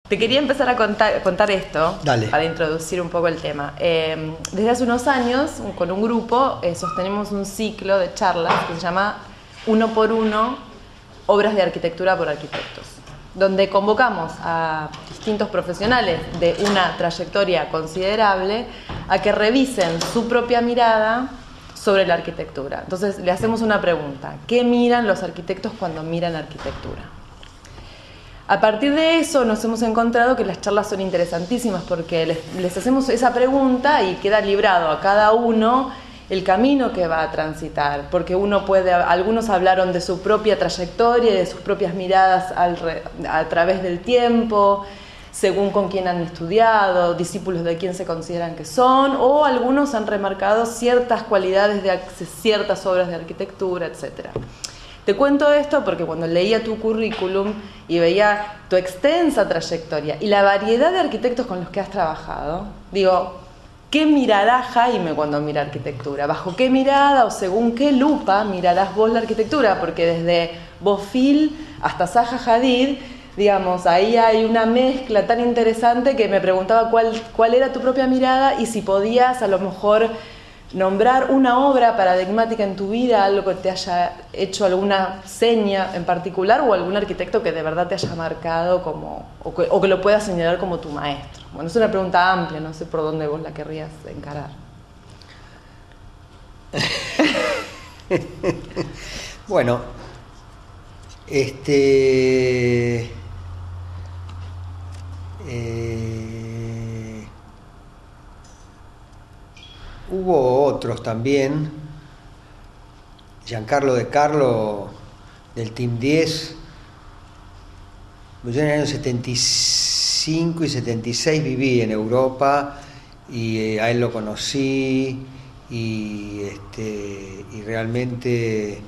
Te quería empezar a contar esto. Dale. Para introducir un poco el tema. Desde hace unos años, con un grupo, sostenemos un ciclo de charlas que se llama Uno por Uno, Obras de Arquitectura por Arquitectos, donde convocamos a distintos profesionales de una trayectoria considerable a que revisen su propia mirada sobre la arquitectura. Entonces le hacemos una pregunta: ¿qué miran los arquitectos cuando miran arquitectura? A partir de eso nos hemos encontrado que las charlas son interesantísimas porque les hacemos esa pregunta y queda librado a cada uno el camino que va a transitar, porque algunos hablaron de su propia trayectoria y de sus propias miradas a través del tiempo, según con quién han estudiado, discípulos de quién se consideran que son, o algunos han remarcado ciertas cualidades de ciertas obras de arquitectura, etc. Te cuento esto porque cuando leía tu currículum y veía tu extensa trayectoria y la variedad de arquitectos con los que has trabajado, digo, ¿qué mirará Jaime cuando mira arquitectura? ¿Bajo qué mirada o según qué lupa mirarás vos la arquitectura? Porque desde Bofill hasta Zaha Hadid, digamos, ahí hay una mezcla tan interesante que me preguntaba cuál era tu propia mirada y si podías a lo mejor nombrar una obra paradigmática en tu vida, algo que te haya hecho alguna seña en particular o algún arquitecto que de verdad te haya marcado o que lo puedas señalar como tu maestro. Bueno, es una pregunta amplia, no sé por dónde vos la querrías encarar. Bueno, hubo otros también. Giancarlo De Carlo del Team 10. Yo en el año 75 y 76 viví en Europa y a él lo conocí y realmente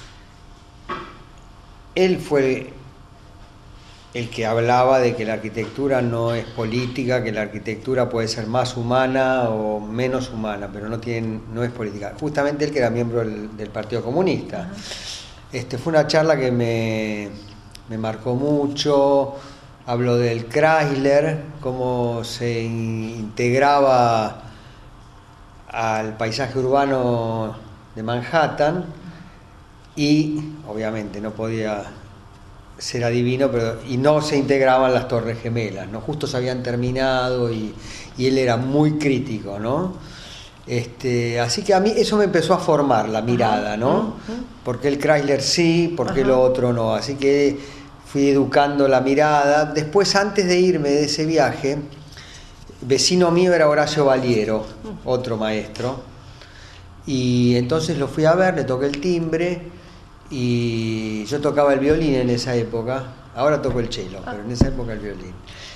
él fue el que hablaba de que la arquitectura no es política, que la arquitectura puede ser más humana o menos humana, pero no es política. Justamente él, que era miembro del Partido Comunista. Fue una charla que me marcó mucho. Habló del Chrysler, cómo se integraba al paisaje urbano de Manhattan y obviamente no podía ser adivino, y no se integraban las Torres Gemelas, ¿no? Justo se habían terminado y él era muy crítico, ¿no? Así que a mí eso me empezó a formar la mirada, ¿no? ¿Por qué el Chrysler sí? ¿Por qué lo otro no? Así que fui educando la mirada. Después, antes de irme de ese viaje, vecino mío era Horacio Valiero, otro maestro, y entonces lo fui a ver, le toqué el timbre. Y yo tocaba el violín en esa época, ahora toco el cello, pero en esa época el violín.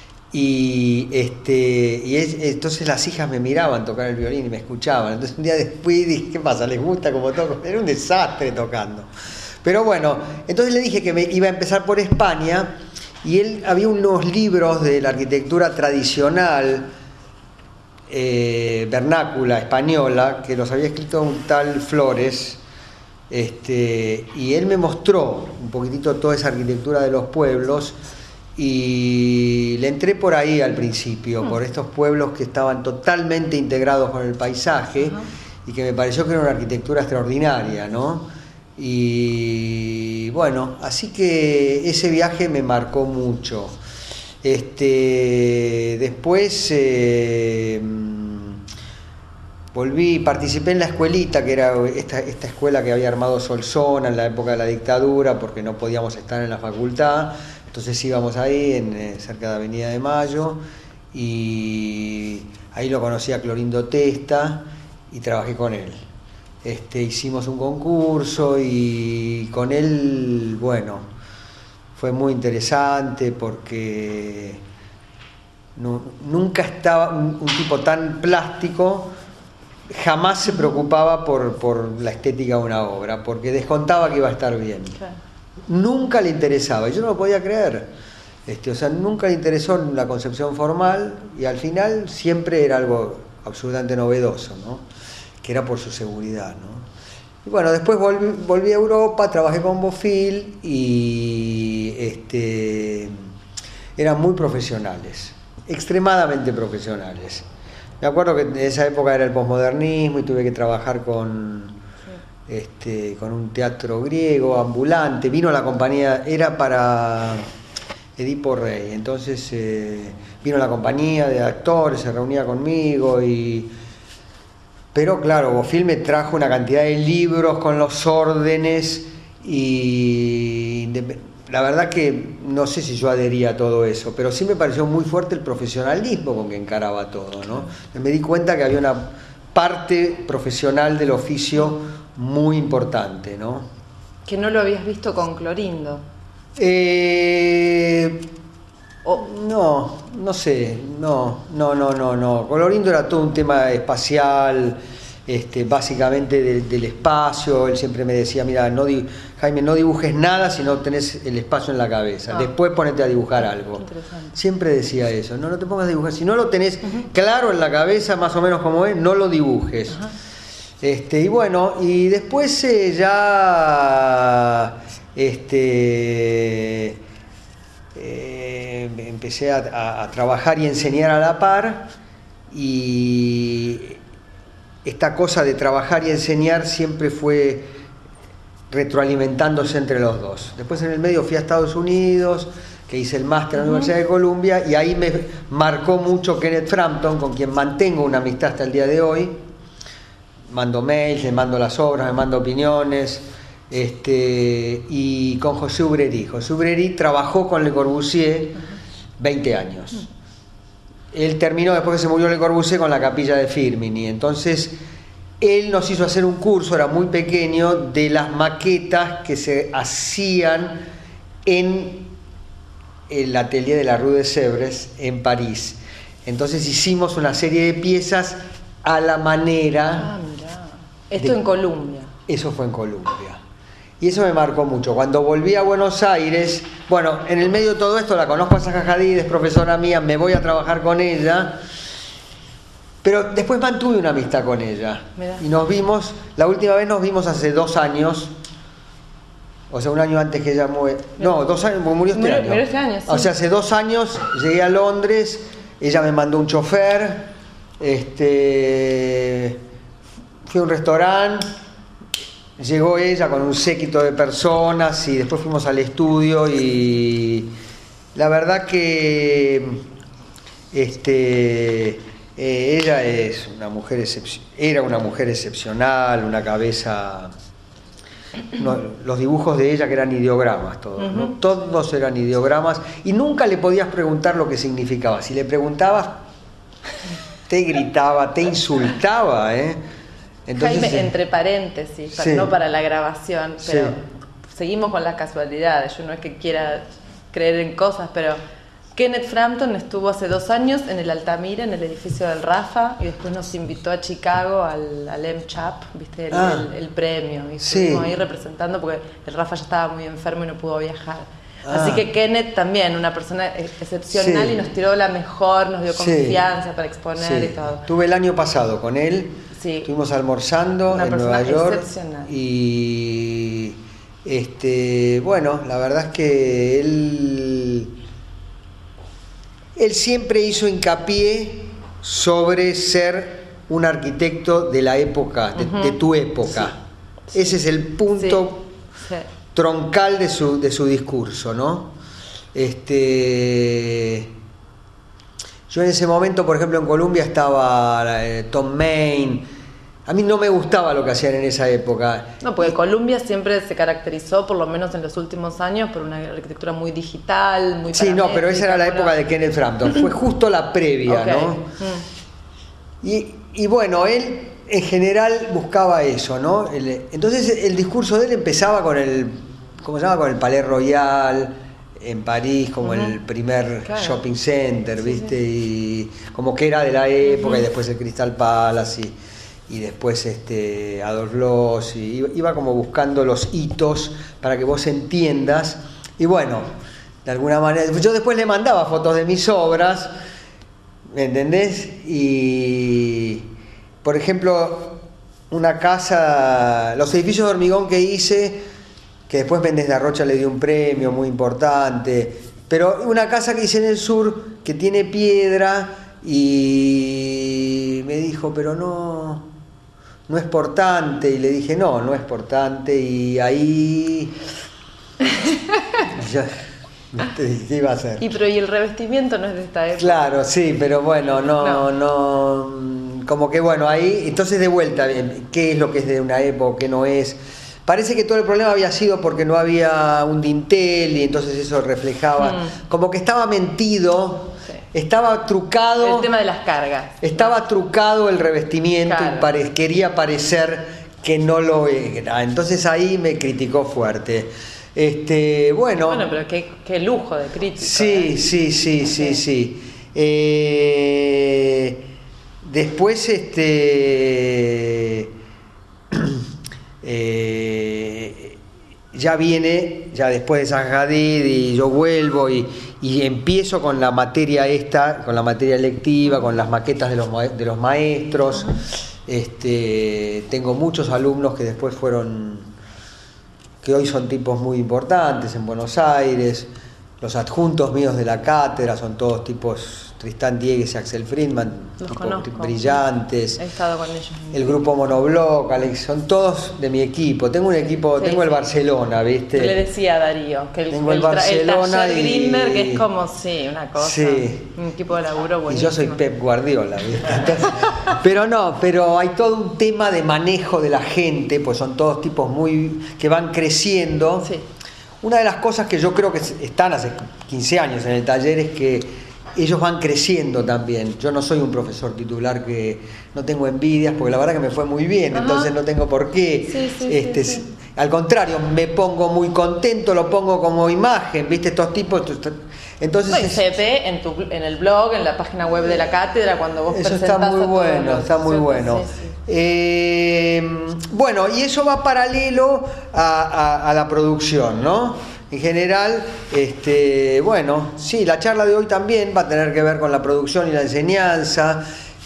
Entonces las hijas me miraban tocar el violín y me escuchaban. Entonces un día después dije, ¿qué pasa? ¿Les gusta cómo toco? Era un desastre tocando. Pero bueno, entonces le dije que me iba a empezar por España y había unos libros de la arquitectura tradicional, vernácula, española, que los había escrito un tal Flores. Y él me mostró un poquitito toda esa arquitectura de los pueblos y le entré por ahí al principio, por estos pueblos que estaban totalmente integrados con el paisaje y que me pareció que era una arquitectura extraordinaria, ¿no? Y bueno, así que ese viaje me marcó mucho. Después participé en la escuelita, que era esta escuela que había armado Solsona en la época de la dictadura, porque no podíamos estar en la facultad, entonces íbamos ahí, cerca de Avenida de Mayo, y ahí lo conocí a Clorindo Testa, y trabajé con él. Hicimos un concurso, y con él, bueno, fue muy interesante, porque nunca estaba un tipo tan plástico. Jamás se preocupaba por la estética de una obra, porque descontaba que iba a estar bien. Claro. Nunca le interesaba, y yo no lo podía creer. Nunca le interesó la concepción formal, y al final siempre era algo absolutamente novedoso, ¿no? Que era por su seguridad, ¿no? Y bueno, después volví a Europa, trabajé con Bofill y eran muy profesionales, extremadamente profesionales. Me acuerdo que en esa época era el posmodernismo y tuve que trabajar con un teatro griego ambulante. Vino la compañía, era para Edipo Rey, entonces vino la compañía de actores, se reunía conmigo pero claro, Bofill me trajo una cantidad de libros con los órdenes y la verdad que no sé si yo adhería a todo eso, pero sí me pareció muy fuerte el profesionalismo con que encaraba todo, ¿no? Me di cuenta que había una parte profesional del oficio muy importante, ¿no? Que no lo habías visto con Clorindo. No sé, no. Clorindo era todo un tema espacial, básicamente del espacio. Él siempre me decía, mira, Jaime, no dibujes nada si no tenés el espacio en la cabeza. Después ponete a dibujar algo. Siempre decía eso, no te pongas a dibujar. Si no lo tenés claro en la cabeza, más o menos como es, no lo dibujes. Y bueno, y después empecé a trabajar y enseñar a la par, y esta cosa de trabajar y enseñar siempre fue retroalimentándose entre los dos. Después en el medio fui a Estados Unidos, que hice el máster en la Universidad de Columbia, y ahí me marcó mucho Kenneth Frampton, con quien mantengo una amistad hasta el día de hoy. Mando mails, le mando las obras, me mando opiniones, y con José Ubreri. José Ubreri trabajó con Le Corbusier 20 años. Él terminó, después que se murió Le Corbusier, con la Capilla de Firmini. Entonces, él nos hizo hacer un curso, era muy pequeño, de las maquetas que se hacían en el atelier de la Rue de Sèvres, en París. Entonces hicimos una serie de piezas a la manera... Esto en Columbia. Eso fue en Columbia. Y eso me marcó mucho. Cuando volví a Buenos Aires, bueno, en el medio de todo esto la conozco a Zaha Hadid, es profesora mía, me voy a trabajar con ella, pero después mantuve una amistad con ella. Y nos vimos, la última vez nos vimos hace 2 años, o sea, un año antes que ella muere. No, 2 años, murió este año. Murió este año, sí. O sea, hace 2 años llegué a Londres, ella me mandó un chofer, fui a un restaurante, llegó ella con un séquito de personas y después fuimos al estudio, y la verdad que ella es una mujer era una mujer excepcional, una cabeza... los dibujos de ella, que eran ideogramas todos, ¿no? Todos eran ideogramas, y nunca le podías preguntar lo que significaba. Si le preguntabas, te gritaba, te insultaba, Entonces, Jaime, entre paréntesis, no para la grabación, pero seguimos con las casualidades. Yo no es que quiera creer en cosas, pero Kenneth Frampton estuvo hace 2 años en el Altamira, en el edificio del Rafa, y después nos invitó a Chicago al MChap, ¿viste? El premio, y estuvimos ahí representando porque el Rafa ya estaba muy enfermo y no pudo viajar. Así que Kenneth también, una persona excepcional, y nos tiró la mejor, nos dio confianza para exponer y todo. Tuve el año pasado con él, estuvimos almorzando en Nueva York, y bueno, la verdad es que él siempre hizo hincapié sobre ser un arquitecto de la época, de tu época. Ese es el punto troncal de su discurso, ¿no? Yo en ese momento, por ejemplo, en Columbia estaba Tom Main. A mí no me gustaba lo que hacían en esa época. No, porque Columbia siempre se caracterizó, por lo menos en los últimos años, por una arquitectura muy digital, muy... Sí, no, pero esa era la época de Kenneth Frampton. Fue justo la previa, ¿no? Y bueno, él en general buscaba eso, ¿no? Entonces el discurso de él empezaba con ¿cómo se llama? Con el Palais Royal en París, como el primer shopping center, ¿viste? Y como que era de la época, y después el Crystal Palace, y después Adolf Loos, y iba como buscando los hitos para que vos entiendas. Y bueno, de alguna manera, yo después le mandaba fotos de mis obras, ¿me entendés? Y, por ejemplo, una casa, los edificios de hormigón que hice, que después Méndez de Rocha le dio un premio muy importante, Pero una casa que hice en el sur, que tiene piedra, y me dijo, pero no es portante. Y le dije, no es portante. Y ahí... ¿Qué iba a hacer? ¿Y el revestimiento no es de esta época? Claro, sí, pero bueno, no, como que bueno, ahí, entonces de vuelta, ¿qué es lo que es de una época, qué no es? Parece que todo el problema había sido porque no había un dintel y entonces eso reflejaba, como que estaba mentido, sí. Estaba trucado. El tema de las cargas. Estaba trucado el revestimiento, claro. Y quería parecer que no lo era. Entonces ahí me criticó fuerte. Bueno, pero qué lujo de crítica. Sí. Después ya después de Zaha Hadid y yo vuelvo y empiezo con la materia con la materia electiva, con las maquetas de los maestros. Tengo muchos alumnos que después que hoy son tipos muy importantes en Buenos Aires. Los adjuntos míos de la cátedra son todos tipos, Tristán Diegues y Axel Friedman, tipos brillantes. He estado con ellos. El grupo Monobloc, Alex, son todos de mi equipo. Tengo un equipo, sí, tengo el Barcelona, ¿viste? Yo le decía a Darío que tengo el Barcelona taller Greenberg, que es como, una cosa, sí. Un equipo de laburo buenísimo. Y yo soy Pep Guardiola, ¿viste? Entonces, pero hay todo un tema de manejo de la gente, pues son todos tipos que van creciendo. Sí. Una de las cosas que yo creo que están hace 15 años en el taller es que ellos van creciendo también. Yo no soy un profesor titular, que no tengo envidias, porque la verdad que me fue muy bien. Ajá. Entonces no tengo por qué. Sí. Al contrario, me pongo muy contento, lo pongo como imagen, ¿viste? Estos tipos... Entonces, se ve en el blog, en la página web de la cátedra, cuando vos presentás. Eso está muy bueno. Bueno, y eso va paralelo a la producción, ¿no? En general, la charla de hoy también va a tener que ver con la producción y la enseñanza,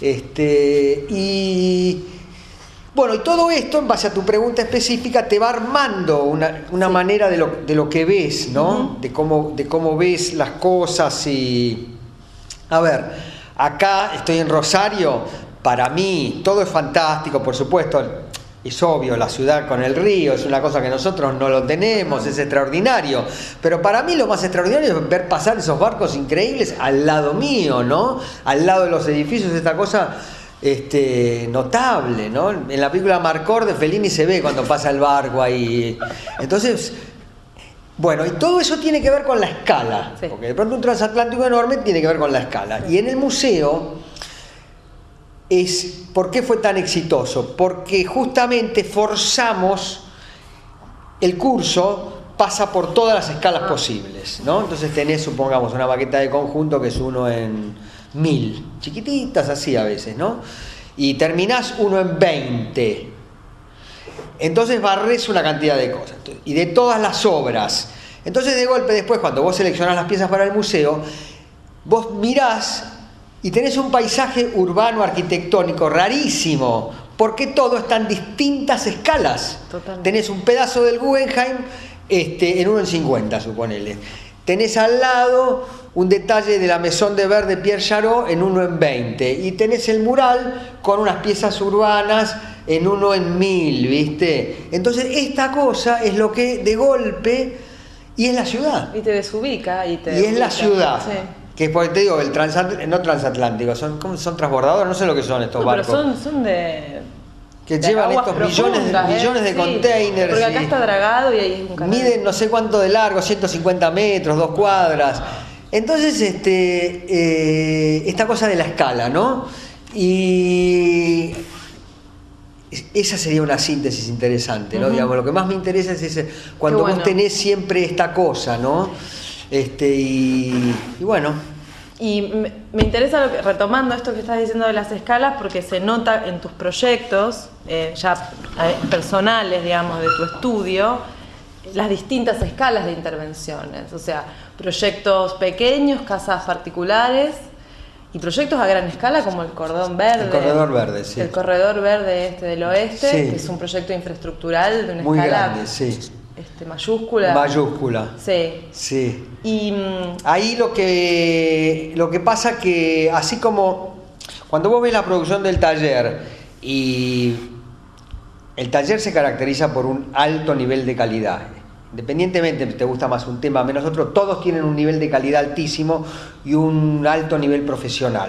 y todo esto, en base a tu pregunta específica, te va armando una manera de lo que ves, ¿no? Uh-huh. De cómo ves las cosas. Y a ver, acá estoy en Rosario, para mí todo es fantástico, por supuesto. Es obvio, la ciudad con el río es una cosa que nosotros no lo tenemos, es extraordinario. Pero para mí lo más extraordinario es ver pasar esos barcos increíbles al lado mío, ¿no? Al lado de los edificios, esta cosa notable, ¿no? En la película Marcor de Fellini se ve cuando pasa el barco ahí. Entonces, y todo eso tiene que ver con la escala. Sí. Porque de pronto un transatlántico enorme tiene que ver con la escala. Y en el museo... ¿Por qué fue tan exitoso? Porque justamente forzamos el curso, pasa por todas las escalas posibles, ¿no? Entonces tenés, supongamos, una maqueta de conjunto que es 1 en 1000, chiquititas así a veces, ¿no? Y terminás 1 en 20. Entonces barrés una cantidad de cosas. Y de todas las obras. Entonces de golpe después, cuando vos seleccionás las piezas para el museo, vos mirás y tenés un paisaje urbano arquitectónico rarísimo, porque todo está en distintas escalas. Totalmente. Tenés un pedazo del Guggenheim en 1 en 50, suponele. Tenés al lado un detalle de la Maison de Verre de Pierre Charot en 1 en 20. Y tenés el mural con unas piezas urbanas en 1 en 1000, ¿viste? Entonces esta cosa es lo que de golpe... Y es la ciudad. Y te desubica. Y es la ciudad. Sí. Que porque te digo, no transatlánticos, son transbordadores, no sé lo que son estos barcos. Pero son de... Que de llevan estos millones de containers. Porque acá está dragado y ahí es un canal. Miden no sé cuánto de largo, 150 metros, 2 cuadras. Entonces, esta cosa de la escala, ¿no? Y esa sería una síntesis interesante, ¿no? Uh-huh. Digamos, lo que más me interesa es cuando vos tenés siempre esta cosa, ¿no? Y bueno. Y me interesa, retomando esto que estás diciendo de las escalas, porque se nota en tus proyectos, ya personales, digamos, de tu estudio, las distintas escalas de intervenciones. O sea, proyectos pequeños, casas particulares, y proyectos a gran escala como el Cordón Verde. El Corredor Verde, sí. El Corredor Verde del Oeste, sí. Que es un proyecto infraestructural de una muy escala grande, sí. mayúscula. Mayúscula. Sí. Sí. Y ahí lo que pasa que, así como cuando vos ves la producción del taller, y el taller se caracteriza por un alto nivel de calidad, independientemente te gusta más un tema menos otro, todos tienen un nivel de calidad altísimo y un alto nivel profesional.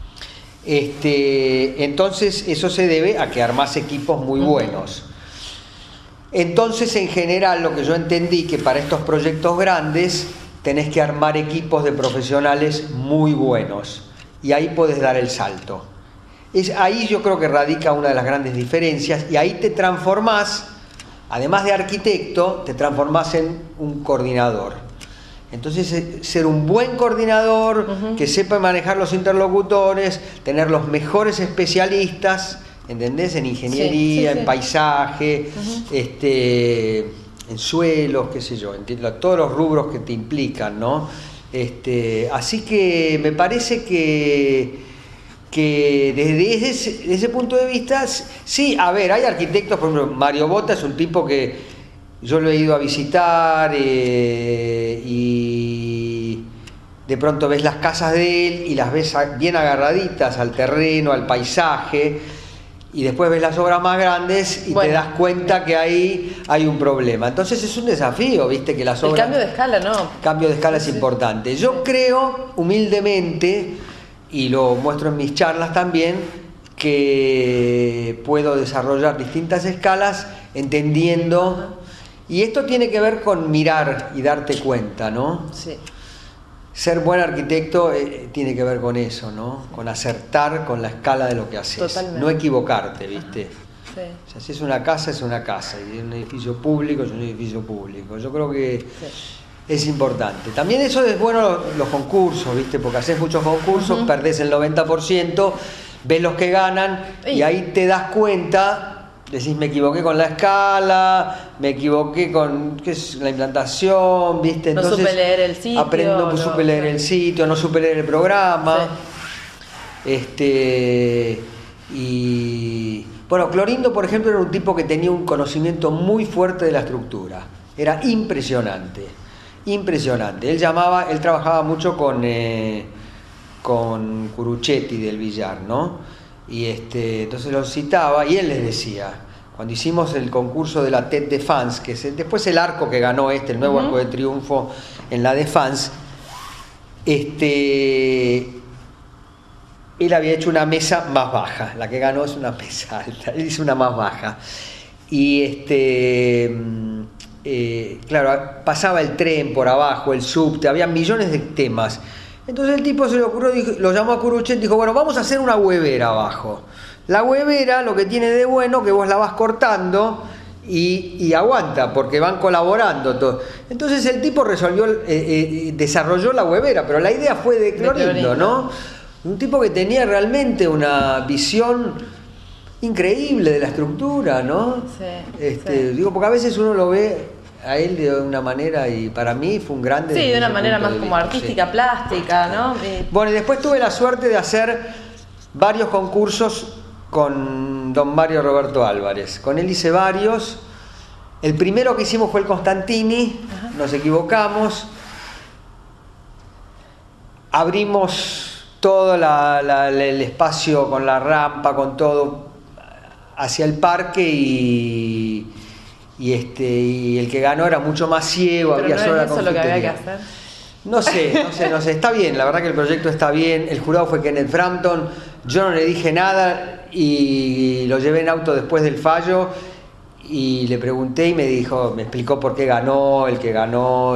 Entonces eso se debe a que armás equipos muy buenos. Entonces, en general, lo que yo entendí, que para estos proyectos grandes tenés que armar equipos de profesionales muy buenos, y ahí podés dar el salto. Ahí yo creo que radica una de las grandes diferencias, y ahí te transformás, además de arquitecto, te transformás en un coordinador. Entonces, ser un buen coordinador, que sepa manejar los interlocutores, tener los mejores especialistas, ¿entendés? En ingeniería, en paisaje, en suelos, qué sé yo, todos los rubros que te implican, ¿no? Así que me parece que desde ese punto de vista, sí, a ver, hay arquitectos, por ejemplo, Mario Botta es un tipo que yo lo he ido a visitar y de pronto ves las casas de él y las ves bien agarraditas al terreno, al paisaje, y después ves las obras más grandes y te das cuenta que ahí hay un problema. Entonces es un desafío, viste, que las obras... El cambio de escala, ¿no? Cambio de escala es importante. Yo creo, humildemente, y lo muestro en mis charlas también, que puedo desarrollar distintas escalas entendiendo... Y esto tiene que ver con mirar y darte cuenta, ¿no? Sí. Ser buen arquitecto tiene que ver con eso, ¿no? Con acertar con la escala de lo que haces. Totalmente. No equivocarte, ¿viste? Sí. O sea, si es una casa, es una casa. Y un edificio público, es un edificio público. Yo creo que es importante. También eso es bueno los concursos, ¿viste? Porque haces muchos concursos, perdés el 90%, ves los que ganan y ahí te das cuenta... Decís, me equivoqué con la escala, me equivoqué con ¿qué es? La implantación, ¿viste? Entonces, no supe leer el sitio. No supe leer el sitio, no supe leer el programa. Sí. Y bueno, Clorindo, por ejemplo, era un tipo que tenía un conocimiento muy fuerte de la estructura. Era impresionante, impresionante. Él trabajaba mucho con Curuchetti del Villar, ¿no? Y entonces los citaba y él les decía, cuando hicimos el concurso de la Tête de France, que es después el arco que ganó el nuevo arco de triunfo en la Défense, él había hecho una mesa más baja, la que ganó es una mesa alta, él hizo una más baja. Y claro, pasaba el tren por abajo, el subte, había millones de temas. Entonces el tipo se le ocurrió, lo llamó a Curuchet, dijo, bueno, vamos a hacer una huevera abajo. La huevera lo que tiene de bueno que vos la vas cortando y aguanta, porque van colaborando todos. Entonces el tipo desarrolló la huevera, pero la idea fue de Clorindo, ¿no? Un tipo que tenía realmente una visión increíble de la estructura, ¿no? Digo, porque a veces uno lo ve a él de una manera, y para mí fue un grande. Sí, de una manera más como artística, plástica, ¿no? Bueno, y después tuve la suerte de hacer varios concursos con don Mario Roberto Álvarez. Con él hice varios. El primero que hicimos fue el Constantini, nos equivocamos. Abrimos todo el espacio con la rampa, con todo, hacia el parque y el que ganó era mucho más ciego. Pero había no sola eso lo que había que hacer. No sé, está bien, la verdad que el proyecto está bien. El jurado fue Kenneth Frampton, yo no le dije nada y lo llevé en auto después del fallo y le pregunté y me explicó por qué ganó, el que ganó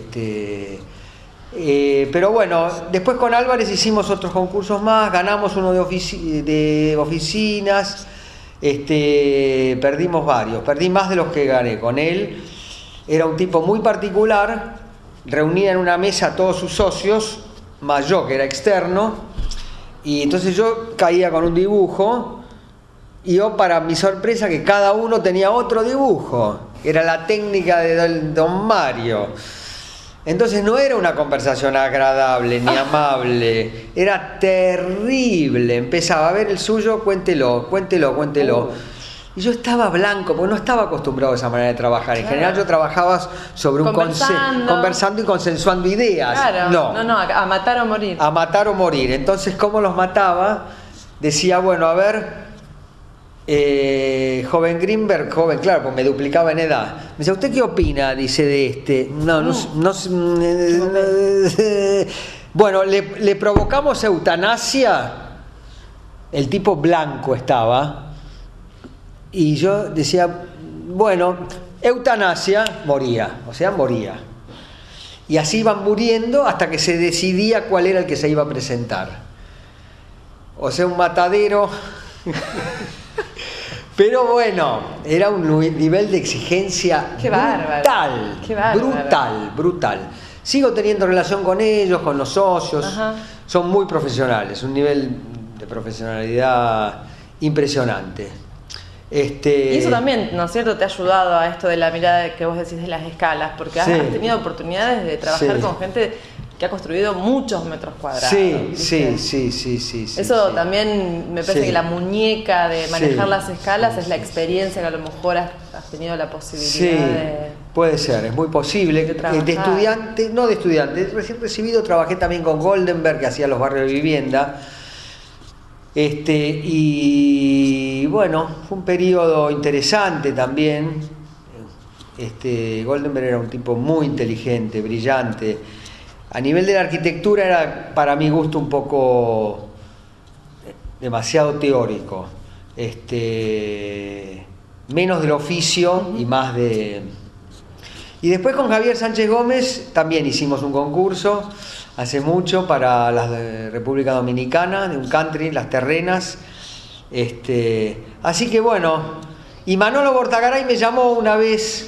pero bueno, después con Álvarez hicimos otros concursos más, ganamos uno de oficinas. Perdimos varios, perdí más de los que gané con él. Era un tipo muy particular, reunía en una mesa a todos sus socios, más yo que era externo, y entonces yo caía con un dibujo y yo, para mi sorpresa, que cada uno tenía otro dibujo. Era la técnica de don Mario. Entonces no era una conversación agradable ni amable, era terrible. Empezaba a ver el suyo, cuéntelo. Y yo estaba blanco, porque no estaba acostumbrado a esa manera de trabajar. En general yo trabajaba sobre conversando y consensuando ideas. Claro, no, a matar o morir. A matar o morir. Entonces, ¿cómo los mataba? Decía, bueno, a ver, joven Greenberg, joven, claro, pues me duplicaba en edad. Me decía, ¿usted qué opina? Dice de este. Bueno, le provocamos eutanasia. El tipo blanco estaba. Y yo decía, bueno, eutanasia, moría. O sea, moría. Y así iban muriendo hasta que se decidía cuál era el que se iba a presentar. O sea, un matadero. Pero bueno, era un nivel de exigencia brutal. Sigo teniendo relación con ellos, con los socios. Ajá. Son muy profesionales, un nivel de profesionalidad impresionante. Y eso también, ¿no es cierto?, te ha ayudado a esto de la mirada que vos decís de las escalas, porque has tenido oportunidades de trabajar con gente que ha construido muchos metros cuadrados. Sí. Eso también me parece que la muñeca de manejar las escalas es la experiencia que a lo mejor has tenido la posibilidad de... Puede ser, es muy posible. De estudiante, recién recibido, trabajé también con Goldenberg, que hacía los barrios de vivienda. Y bueno, fue un periodo interesante también. Goldenberg era un tipo muy inteligente, brillante. A nivel de la arquitectura era, para mi gusto, un poco demasiado teórico. Menos del oficio y más de... Y después con Javier Sánchez Gómez también hicimos un concurso hace mucho para la República Dominicana, de un country, Las Terrenas. Así que bueno, y Manolo Bortagaray me llamó una vez,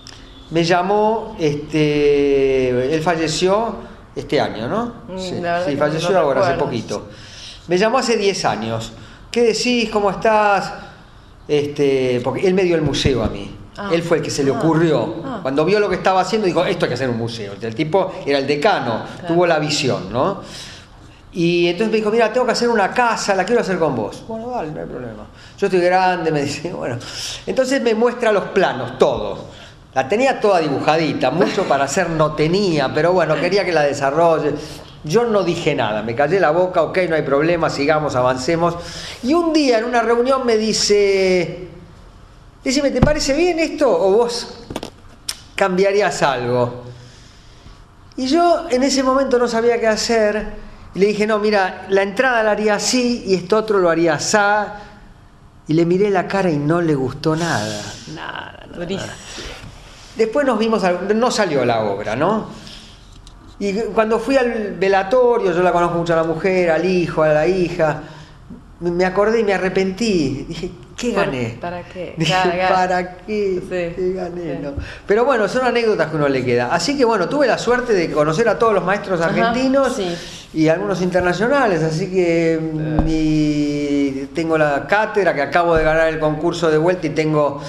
él falleció este año, ¿no? Sí, falleció ahora, hace poquito. Me llamó hace 10 años. ¿Qué decís? ¿Cómo estás? Porque él me dio el museo a mí. Él fue el que se le ocurrió. Cuando vio lo que estaba haciendo, dijo, esto hay que hacer un museo. El tipo era el decano, tuvo la visión, ¿no? Y entonces me dijo, mira, tengo que hacer una casa, la quiero hacer con vos. Bueno, dale, no hay problema. Yo estoy grande, me dice, bueno. Entonces me muestra los planos, todos. La tenía toda dibujadita, mucho para hacer no tenía, pero bueno, quería que la desarrolle. Yo no dije nada, me callé la boca, ok, no hay problema, sigamos, avancemos. Y un día en una reunión me dice... Decime, ¿te parece bien esto o vos cambiarías algo? Y yo en ese momento no sabía qué hacer y le dije, no, mira, la entrada la haría así y esto otro lo haría así. Y le miré la cara y no le gustó nada. Nada. Después nos vimos, no salió la obra, ¿no? Y cuando fui al velatorio, yo la conozco mucho a la mujer, al hijo, a la hija, me acordé y me arrepentí. Dije, ¿qué gané? ¿Para qué? Dije, ¿para qué? ¿Qué gané? Sí. No. Pero bueno, son anécdotas que uno le queda. Así que bueno, tuve la suerte de conocer a todos los maestros argentinos y algunos internacionales. Así que tengo la cátedra, que acabo de ganar el concurso de vuelta y tengo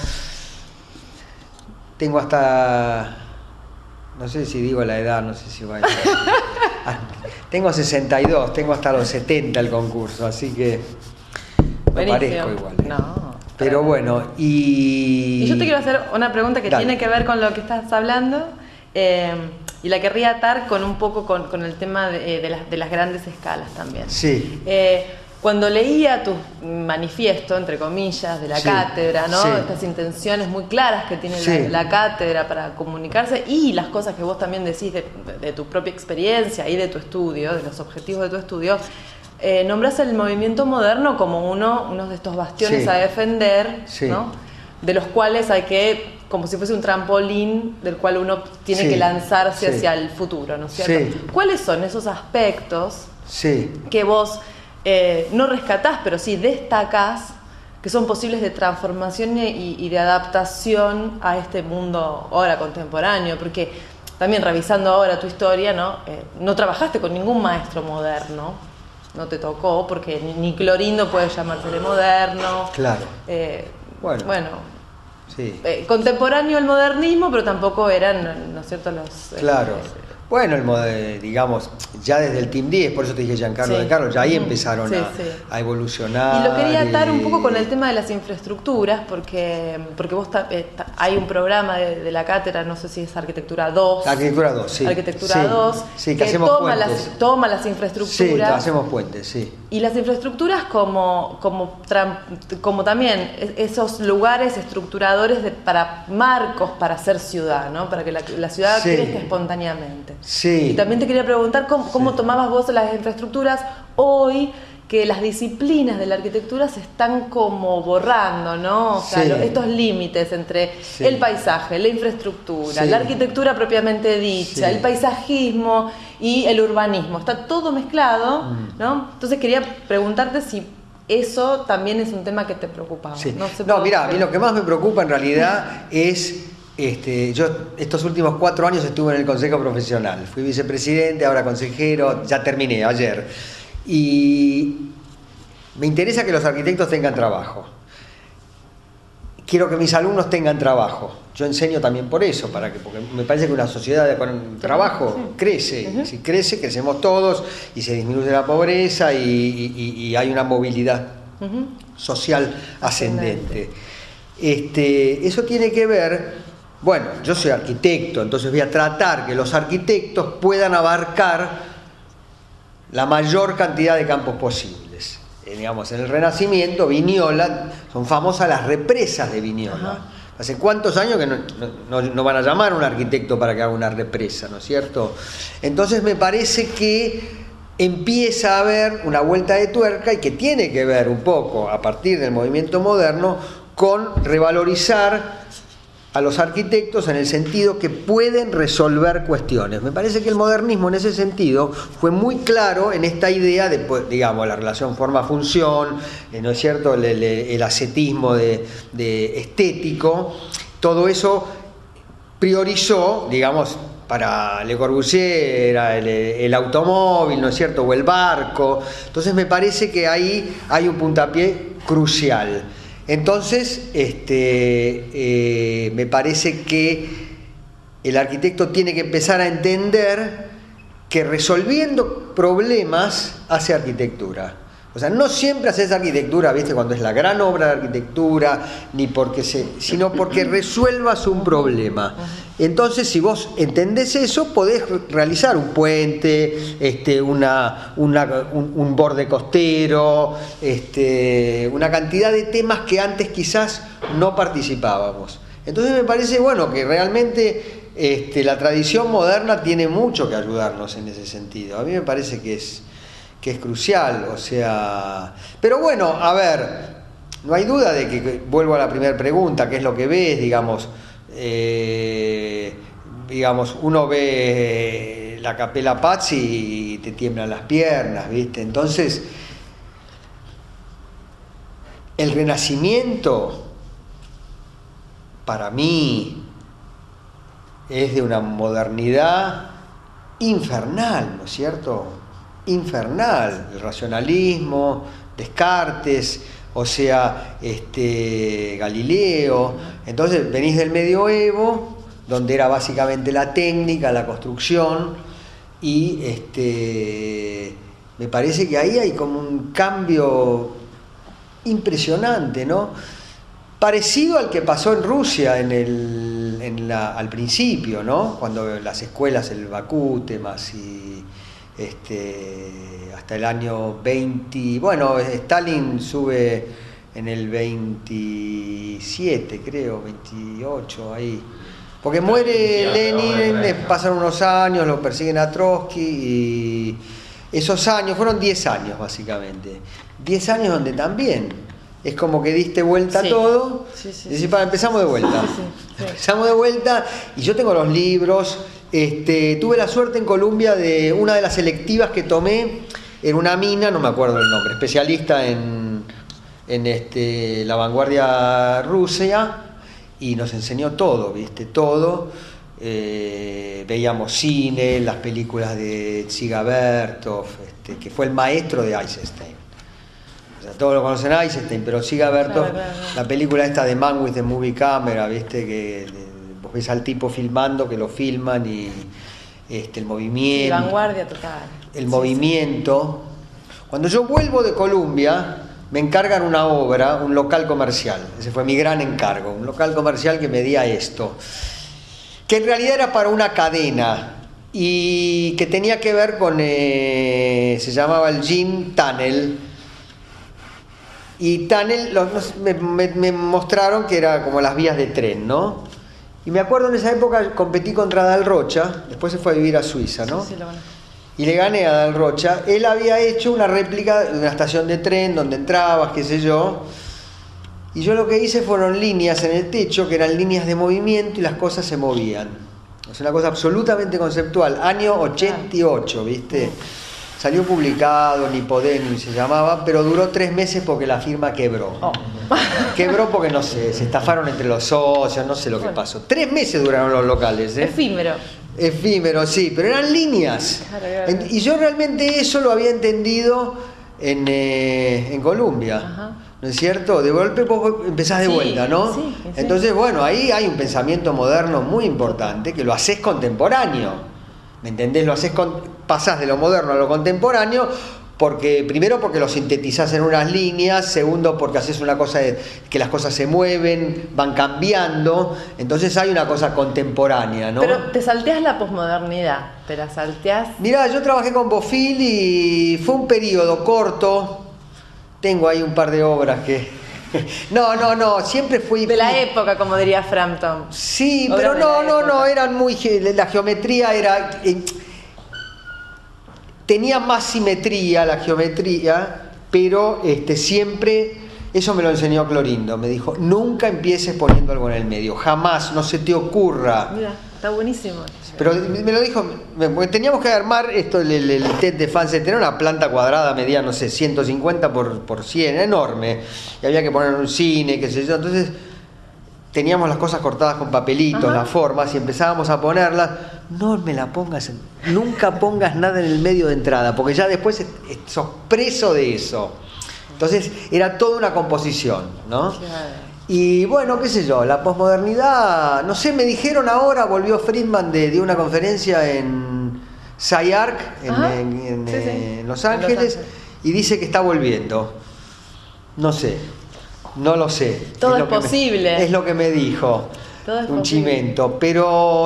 hasta... No sé si digo la edad, no sé si va a estar. Tengo 62, tengo hasta los 70 el concurso, así que no parezco igual. No. Pero bueno, y yo te quiero hacer una pregunta que tiene que ver con lo que estás hablando y la querría atar con un poco con el tema de las grandes escalas también. Sí. Cuando leía tu manifiesto, entre comillas, de la cátedra, ¿no? Estas intenciones muy claras que tiene la cátedra para comunicarse y las cosas que vos también decís de tu propia experiencia y de tu estudio, de los objetivos de tu estudio, nombrás el movimiento moderno como uno de estos bastiones a defender, ¿no? De los cuales hay que, como si fuese un trampolín del cual uno tiene que lanzarse hacia el futuro, ¿no es cierto? ¿Cuáles son esos aspectos que vos no rescatás, pero sí destacás, que son posibles de transformación y de adaptación a este mundo ahora contemporáneo? Porque también revisando ahora tu historia, no trabajaste con ningún maestro moderno, no te tocó, porque ni Clorindo puede llamársele moderno. Claro. Bueno. Contemporáneo al modernismo, pero tampoco eran, ¿no es cierto?, los... Claro. Bueno, digamos, ya desde el Team 10, por eso te dije Giancarlo Sí. De Carlo, ya ahí empezaron Sí, a, sí. a evolucionar. Y lo quería atar un poco con el tema de las infraestructuras, porque vos hay un programa de la cátedra, no sé si es Arquitectura 2. Arquitectura 2, sí. Arquitectura Sí, 2, sí, que hacemos toma puentes. toma las Sí, infraestructuras. hacemos puentes, sí. Y las infraestructuras como también esos lugares estructuradores para marcos para hacer ciudad, ¿no? Para que la ciudad Sí. crezca espontáneamente. Sí. Y también te quería preguntar cómo Sí. tomabas vos las infraestructuras hoy, que las disciplinas de la arquitectura se están como borrando, ¿no? O sea, Sí. estos límites entre Sí. el paisaje, la infraestructura, Sí. la arquitectura propiamente dicha, Sí. el paisajismo y el urbanismo. Está todo mezclado, ¿no? Entonces quería preguntarte si eso también es un tema que te preocupaba. Sí. sé No, por mira, a qué. mí lo que más me preocupa en realidad es, yo estos últimos 4 años estuve en el Consejo Profesional, fui vicepresidente, ahora consejero, ya terminé ayer, y me interesa que los arquitectos tengan trabajo. Quiero que mis alumnos tengan trabajo. Yo enseño también por eso, porque me parece que una sociedad con trabajo crece. Uh-huh. Si crece, crecemos todos y se disminuye la pobreza y hay una movilidad Ujú. social ascendente. Eso tiene que ver, bueno, yo soy arquitecto, entonces voy a tratar que los arquitectos puedan abarcar la mayor cantidad de campos posibles. Digamos, en el Renacimiento, Vignola, son famosas las represas de Vignola. Ajá. ¿Hace cuántos años que no van a llamar a un arquitecto para que haga una represa, ¿no es cierto? Entonces me parece que empieza a haber una vuelta de tuerca y que tiene que ver un poco, a partir del movimiento moderno, con revalorizar a los arquitectos en el sentido que pueden resolver cuestiones. Me parece que el modernismo en ese sentido fue muy claro en esta idea de, digamos, la relación forma-función, ¿no es cierto?, el ascetismo de estético, todo eso priorizó, digamos, para Le Corbusier era el automóvil, ¿no es cierto?, o el barco. Entonces me parece que ahí hay un puntapié crucial. Entonces, me parece que el arquitecto tiene que empezar a entender que resolviendo problemas hace arquitectura. O sea, no siempre haces arquitectura, ¿viste? Cuando es la gran obra de arquitectura, sino porque resuelvas un problema. Entonces, si vos entendés eso, podés realizar un puente, un borde costero, una cantidad de temas que antes quizás no participábamos. Entonces me parece, bueno, que realmente la tradición moderna tiene mucho que ayudarnos en ese sentido. A mí me parece que es crucial, o sea... Pero bueno, a ver, no hay duda de que, vuelvo a la primera pregunta, ¿qué es lo que ves? Digamos, uno ve la Capella Pazzi y te tiemblan las piernas, ¿viste? Entonces, el Renacimiento, para mí, es de una modernidad infernal, ¿no es cierto? Infernal, el racionalismo, Descartes, o sea, Galileo. Entonces venís del medioevo, donde era básicamente la técnica, la construcción, y me parece que ahí hay como un cambio impresionante, ¿no? Parecido al que pasó en Rusia al principio, ¿no? Cuando las escuelas, el Bakútemas y hasta el año 20, bueno, Stalin sube en el 27, creo, 28, ahí. Porque muere Lenin, pasan unos años, lo persiguen a Trotsky y esos años, fueron 10 años básicamente. 10 años donde también es como que diste vuelta a todo. Sí, sí, y decís, empezamos de vuelta. Sí. Empezamos de vuelta y yo tengo los libros. Tuve la suerte en Colombia de una de las selectivas que tomé en una mina, no me acuerdo el nombre, especialista en la vanguardia rusa, y nos enseñó todo, ¿viste? Todo. Veíamos cine, las películas de Dziga Vertov, que fue el maestro de Eisenstein. O sea, todos lo conocen a Eisenstein, pero Dziga Vertov, claro. La película esta de Man with the Movie Camera, ¿viste? Que vos ves al tipo filmando, que lo filman y el Y movimiento. vanguardia total. El movimiento. Cuando yo vuelvo de Colombia, me encargan una obra, un local comercial. Ese fue mi gran encargo, un local comercial que medía esto. Que en realidad era para una cadena y que tenía que ver con, se llamaba el Jean Tunnel. Y Tunnel, me mostraron que era como las vías de tren, ¿no? Y me acuerdo en esa época competí contra Dal Rocha, después se fue a vivir a Suiza, ¿no? Sí, lo bueno. Y le gané a Dal Rocha. Él había hecho una réplica de una estación de tren donde entrabas, qué sé yo. Y yo lo que hice fueron líneas en el techo, que eran líneas de movimiento y las cosas se movían. Es una cosa absolutamente conceptual. Año 88, ¿viste? Salió publicado, Nipodemi se llamaba, pero duró 3 meses porque la firma quebró. Oh. Quebró porque, no sé, se estafaron entre los socios, no sé lo que pasó. 3 meses duraron los locales, ¿eh? Efímero. Efímero, sí, pero eran líneas. Claro. Y yo realmente eso lo había entendido en Colombia. Ajá. ¿No es cierto? De golpe vos empezás de Sí, vuelta, ¿no? sí. Entonces, bueno, ahí hay un pensamiento moderno muy importante que lo haces contemporáneo. ¿Me entendés? Pasás de lo moderno a lo contemporáneo, primero porque lo sintetizás en unas líneas, segundo porque haces una cosa que las cosas se mueven, van cambiando, entonces hay una cosa contemporánea, ¿no? Pero te salteás la posmodernidad, te la salteás. Mirá, yo trabajé con Bofill y fue un periodo corto, tengo ahí un par de obras que... No, siempre fui... De la época, como diría Frampton. Sí, Obras pero de la no, época. eran muy... La geometría era... tenía más simetría la geometría, pero siempre... Eso me lo enseñó Clorindo, me dijo, nunca empieces poniendo algo en el medio, jamás, no se te ocurra. Mira, está buenísimo. Pero me lo dijo, porque teníamos que armar el TED de Fanset, era una planta cuadrada, medía, no sé, 150 por 100, enorme, y había que poner un cine, qué sé yo, entonces teníamos las cosas cortadas con papelitos, Ajá. las formas, y empezábamos a ponerlas, no me la pongas, nunca pongas nada en el medio de entrada, porque ya después sos preso de eso. Entonces era toda una composición, ¿no? Claro. Y bueno, qué sé yo, la posmodernidad, no sé, me dijeron ahora, volvió Friedman de una conferencia en SciArc, en Los Ángeles, y dice que está volviendo. No sé, no lo sé. Todo es lo que posible. es lo que me dijo Todo es un posible. chimento, pero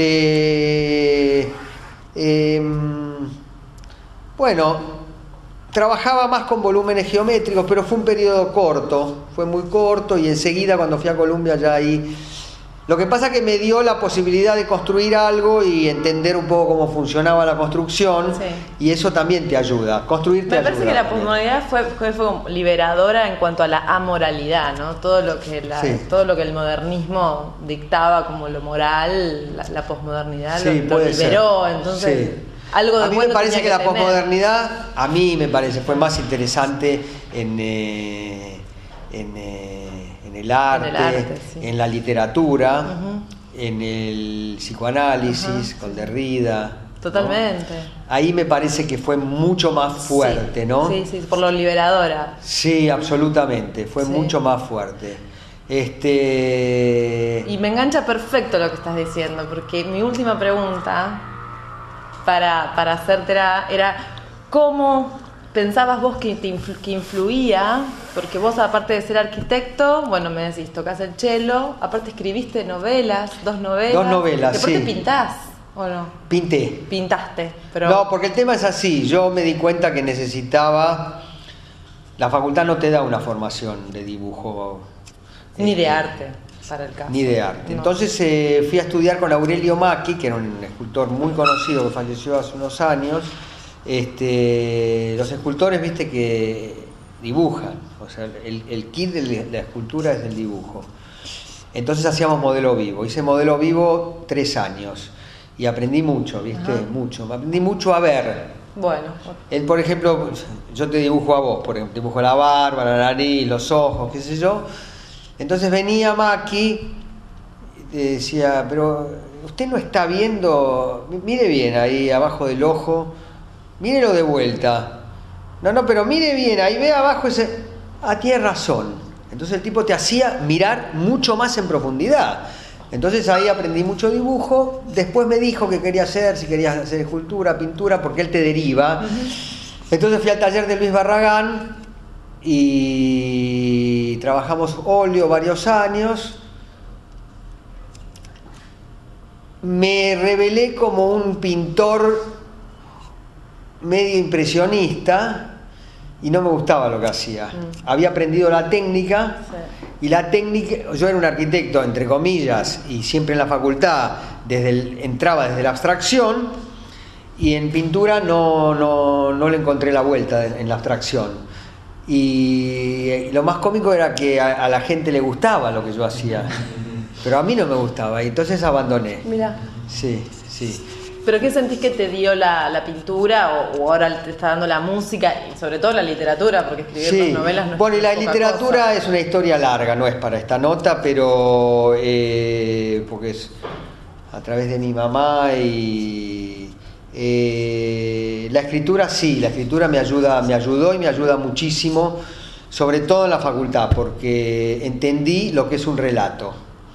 bueno, trabajaba más con volúmenes geométricos, pero fue un periodo corto, fue muy corto y enseguida cuando fui a Colombia ya ahí... Lo que pasa que me dio la posibilidad de construir algo y entender un poco cómo funcionaba la construcción, Sí. y eso también te ayuda, construir te Me parece ayuda que la también. posmodernidad fue como liberadora en cuanto a la amoralidad, ¿no? Todo lo que el modernismo dictaba como lo moral, la posmodernidad Sí, lo puede liberó, ser. entonces... Sí. Algo de a mí me bueno parece tenía que la tener. posmodernidad, a mí me parece, fue más interesante en el arte, sí. en la literatura, Ujú. en el psicoanálisis, Ajá, con Derrida. Totalmente. ¿no? Ahí me parece que fue mucho más fuerte, Sí, ¿no? Sí, por lo liberadora. Sí, absolutamente, fue Sí. mucho más fuerte. Y me engancha perfecto lo que estás diciendo, porque mi última pregunta para hacértela era ¿cómo pensabas vos que influía? Porque vos, aparte de ser arquitecto, bueno, me decís, tocás el cello, aparte escribiste novelas, 2 novelas. 2 novelas, y aparte sí. pintás, ¿o no? Pinté. Pintaste, pero... No, porque el tema es así, yo me di cuenta que necesitaba... La facultad no te da una formación de dibujo. Ni de arte, para el caso. Ni de arte. No. Entonces fui a estudiar con Aurelio Macchi, que era un escultor muy conocido que falleció hace unos años. Los escultores, viste, que dibujan, o sea, el kit de la escultura es el dibujo. Entonces hacíamos modelo vivo. Hice modelo vivo 3 años y aprendí mucho, viste, Ajá. mucho. Aprendí mucho a ver. Bueno, Él, por ejemplo, yo te dibujo a vos, por ejemplo, dibujo la barba, la nariz, los ojos, qué sé yo. Entonces venía Macchi y te decía, pero usted no está viendo, mire bien ahí abajo del ojo, mírelo de vuelta. No, pero mire bien, ahí ve abajo ese... Ah, tiene razón. Entonces el tipo te hacía mirar mucho más en profundidad. Entonces ahí aprendí mucho dibujo. Después me dijo que quería hacer, si quería hacer escultura, pintura, porque él te deriva. Entonces fui al taller de Luis Barragán y trabajamos óleo varios años. Me revelé como un pintor medio impresionista y no me gustaba lo que hacía. Había aprendido la técnica, y la técnica, yo era un arquitecto entre comillas y siempre en la facultad entraba desde la abstracción, y en pintura no le encontré la vuelta en la abstracción. Y lo más cómico era que a la gente le gustaba lo que yo hacía, pero a mí no me gustaba, y entonces abandoné. Mira. Sí. ¿Pero qué sentís que te dio la pintura o ahora te está dando la música y sobre todo la literatura? Porque escribir dos novelas no es bueno, y la poca literatura cosa. es una historia larga, no es para esta nota, pero porque es a través de mi mamá y la escritura sí, la escritura me ayudó y me ayuda muchísimo, sobre todo en la facultad, porque entendí lo que es un relato.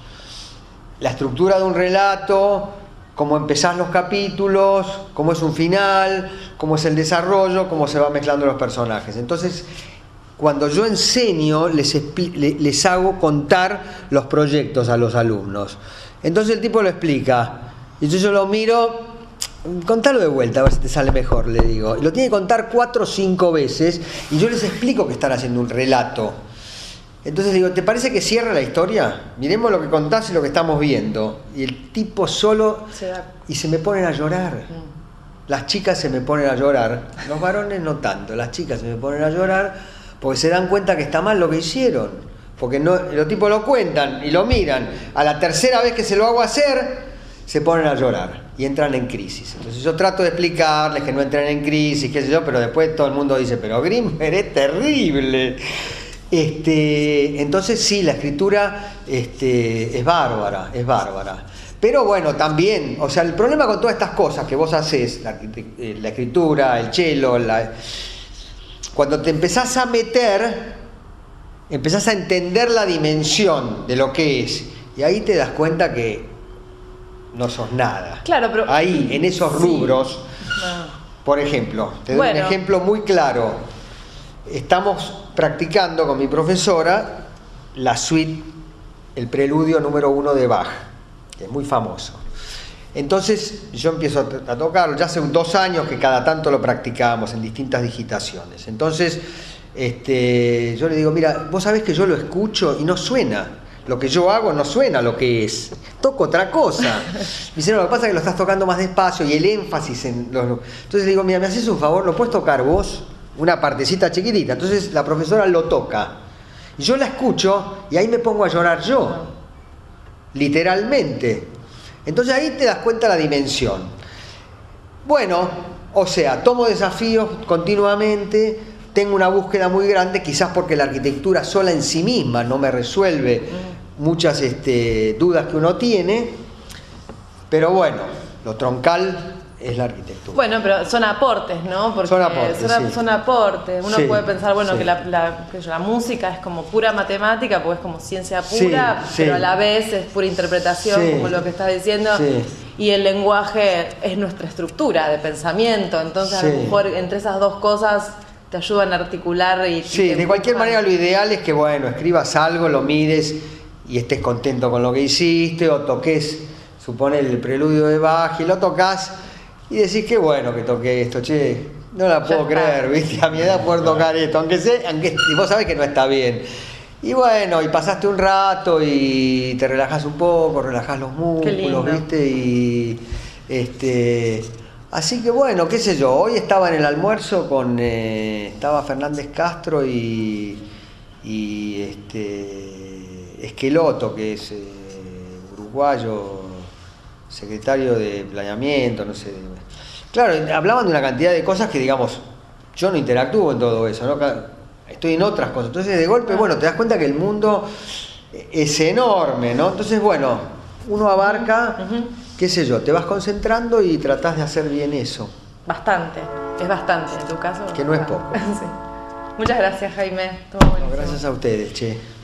La estructura de un relato, cómo empezás los capítulos, cómo es un final, cómo es el desarrollo, cómo se van mezclando los personajes. Entonces, cuando yo enseño, les hago contar los proyectos a los alumnos. Entonces el tipo lo explica, y yo lo miro, contalo de vuelta, a ver si te sale mejor, le digo. Y lo tiene que contar 4 o 5 veces, y yo les explico que están haciendo un relato. Entonces digo, ¿te parece que cierra la historia? Miremos lo que contás y lo que estamos viendo. Y el tipo solo... Y se me ponen a llorar. Las chicas se me ponen a llorar. Los varones no tanto. Las chicas se me ponen a llorar porque se dan cuenta que está mal lo que hicieron. Porque los tipos lo cuentan y lo miran. A la tercera vez que se lo hago hacer, se ponen a llorar y entran en crisis. Entonces yo trato de explicarles que no entren en crisis, qué sé yo, pero después todo el mundo dice, pero Grimberg es terrible. Entonces sí, la escritura es bárbara. Pero bueno, también, o sea, el problema con todas estas cosas que vos haces, la escritura, el cello, cuando te empezás a meter, empezás a entender la dimensión de lo que es, y ahí te das cuenta que no sos nada. Claro, pero... Ahí, en esos rubros, por ejemplo, te doy un ejemplo muy claro. Estamos practicando con mi profesora la suite, el preludio número 1 de Bach, que es muy famoso. Entonces yo empiezo a tocarlo, ya hace 2 años que cada tanto lo practicamos en distintas digitaciones. Entonces yo le digo, mira, vos sabés que yo lo escucho y no suena, lo que yo hago no suena lo que es, toco otra cosa. Me dice, no, lo que pasa es que lo estás tocando más despacio y el énfasis en los... Entonces le digo, mira, ¿me haces un favor? ¿Lo puedes tocar vos? Una partecita chiquitita. Entonces la profesora lo toca y yo la escucho y ahí me pongo a llorar yo, literalmente. Entonces ahí te das cuenta la dimensión. Bueno, o sea, tomo desafíos continuamente, tengo una búsqueda muy grande, quizás porque la arquitectura sola en sí misma no me resuelve muchas dudas que uno tiene, pero bueno, lo troncal es la arquitectura. Bueno, pero son aportes, ¿no? Porque son aportes. Uno puede pensar, bueno, que la música es como pura matemática, porque es como ciencia pura, pero a la vez es pura interpretación, como lo que estás diciendo. Y el lenguaje es nuestra estructura de pensamiento. Entonces, a lo mejor entre esas dos cosas te ayudan a articular y... Sí, de cualquier manera lo ideal es que, bueno, escribas algo, lo mires y estés contento con lo que hiciste, o toques, supone el preludio de Bach y lo tocas y decís, qué bueno que toqué esto, che, no la puedo creer, ¿viste? A mi edad poder tocar esto, aunque vos sabés que no está bien. Y bueno, y pasaste un rato y te relajás un poco, relajás los músculos, ¿viste? Y así que bueno, qué sé yo, hoy estaba en el almuerzo estaba Fernández Castro y Esqueloto, que es uruguayo, secretario de planeamiento, no sé. Claro, hablaban de una cantidad de cosas que, digamos, yo no interactúo en todo eso, ¿no? Estoy en otras cosas. Entonces, de golpe, bueno, te das cuenta que el mundo es enorme, ¿no? Entonces, bueno, uno abarca, qué sé yo, te vas concentrando y tratás de hacer bien eso. Bastante, es bastante en tu caso. Que no es poco. Sí. Muchas gracias, Jaime. Bueno, gracias a ustedes, che.